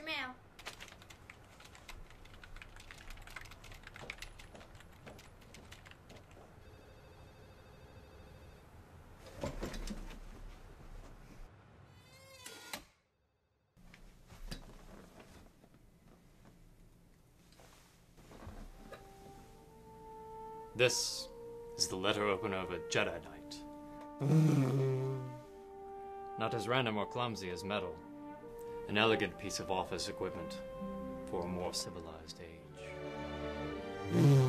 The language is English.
your mail. This is the letter opener of a Jedi Knight. Not as random or clumsy as metal. An elegant piece of office equipment for a more civilized age.